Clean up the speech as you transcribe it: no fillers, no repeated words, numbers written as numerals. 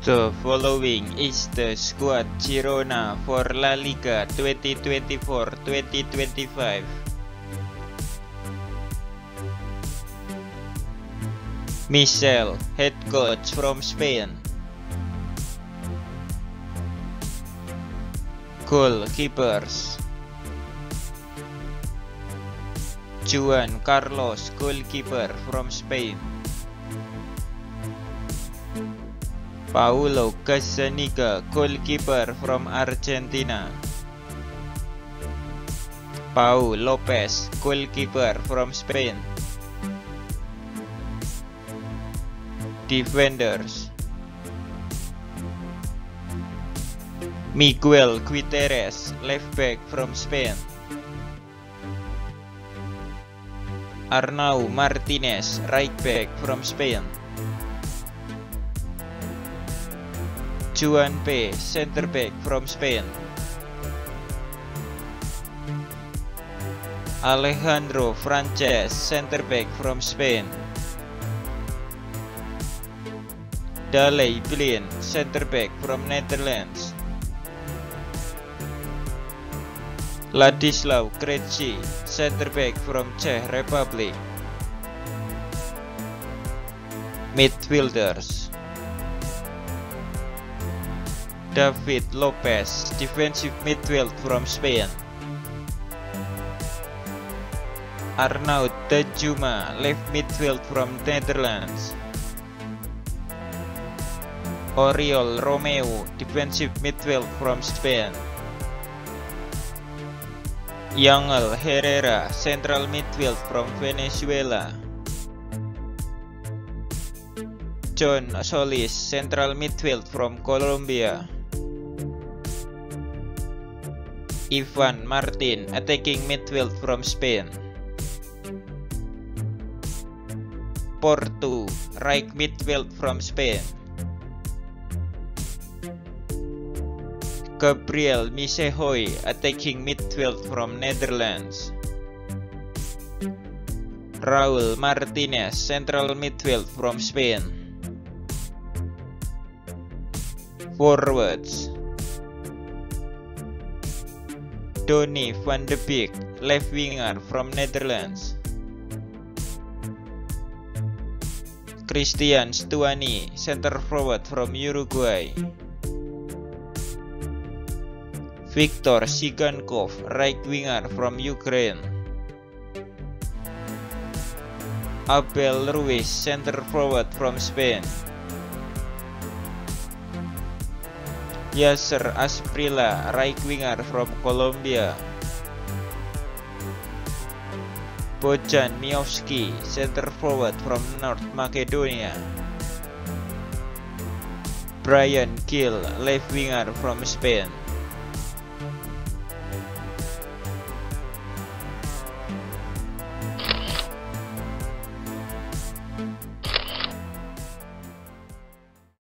The following is the squad Girona for La Liga 2024-2025. Michel, head coach from Spain. Goalkeepers: Juan Carlos, goalkeeper from Spain. Paulo Gazzaniga, goalkeeper from Argentina. Pau Lopez, goalkeeper from Spain. Defenders: Miguel Gutierrez, left back from Spain. Arnau Martinez, right back from Spain. Juan P, center back from Spain. Alejandro Frances, center back from Spain. Daley Blind, center back from Netherlands. Ladislav Krejci, center back from Czech Republic. Midfielders: David Lopez, defensive midfield from Spain. Arnaud Danjuma, left midfield from Netherlands. Oriol Romeu, defensive midfield from Spain. Yangel Herrera, central midfield from Venezuela. John Solis, central midfield from Colombia. Ivan Martin, attacking midfield from Spain. Portu, right midfield from Spain. Gabriel Misehoy, attacking midfield from Netherlands. Raul Martinez, central midfield from Spain. Forwards: Donny van de Beek, left winger from Netherlands. Christian Stuani, center forward from Uruguay. Viktor Sigankov, right winger from Ukraine. Abel Ruiz, center forward from Spain. Yasser Asprilla, right winger from Colombia. Bojan Miovski, center forward from North Macedonia. Brian Gill, left winger from Spain.